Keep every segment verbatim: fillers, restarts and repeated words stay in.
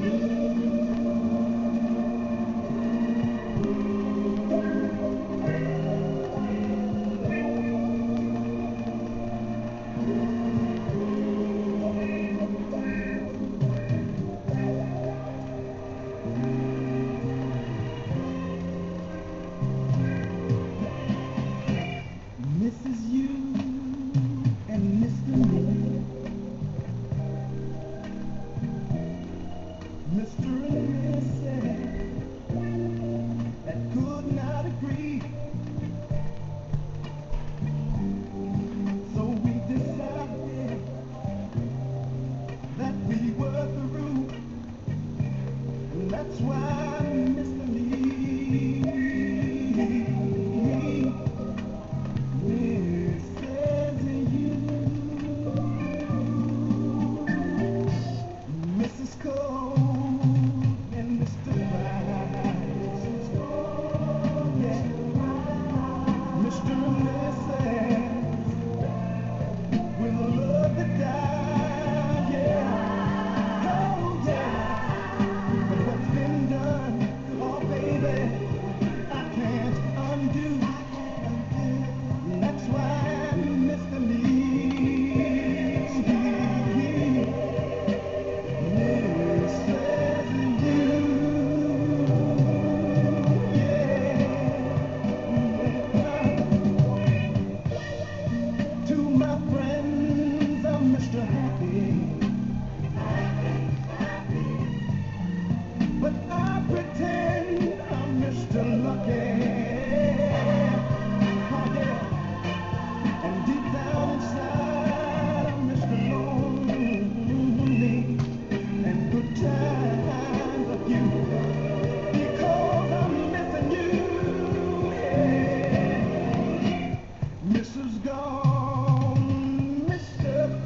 Missus You and Mister Me, Mister and Missus that could not agree, so we decided that we were through, and that's why Mister Lee, Missus Cole and Mister Price, yeah, Mister and Missus with a love that died, yeah, oh yeah, but what's been done, oh baby, I can't undo, and that's why Mister Lee. Mister Happy, but I pretend I'm Mister Lucky. Oh yeah, and deep down inside I'm Mister Lonely, and good times of you, because I'm missing you. Yeah. Missus Gone, Mister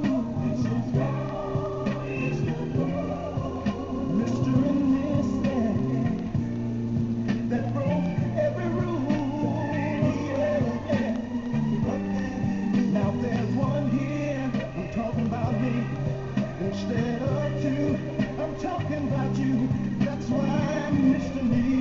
that broke every rule, yeah, yeah. Now there's one here, I'm talking about me. Instead of two, I'm talking about you. That's why Mister Lee.